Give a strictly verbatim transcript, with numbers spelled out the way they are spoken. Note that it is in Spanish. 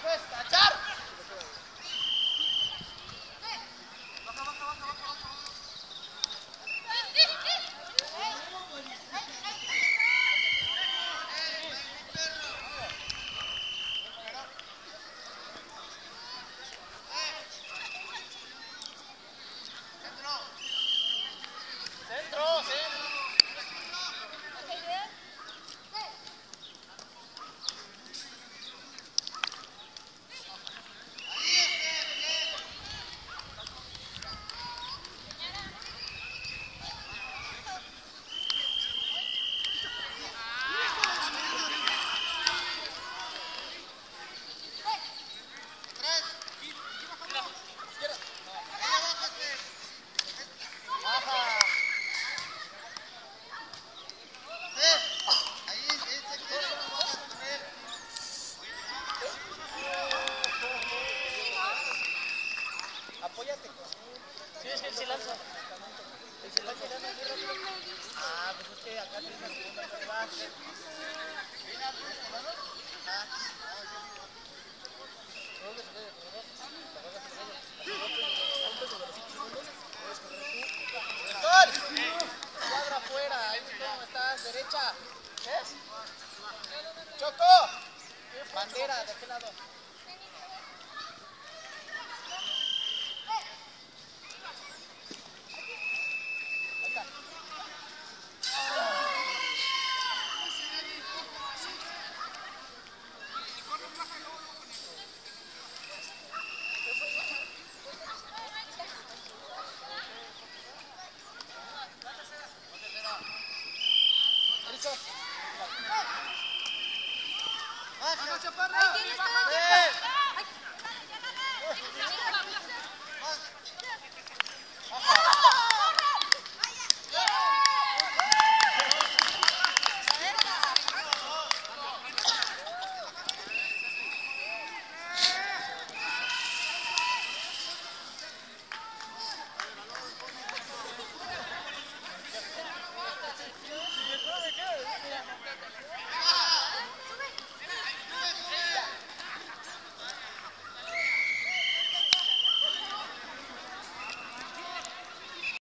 Apóyate. Sí, es que él se lanza. Él se lanza. Ah, pues es que acá tienes la segunda que va a hacer. ¿Dónde se ve? ¡Gol! Cuadra afuera, ahí cómo estás, derecha. ¿Ves? ¡Choco! Bandera, ¿de qué lado?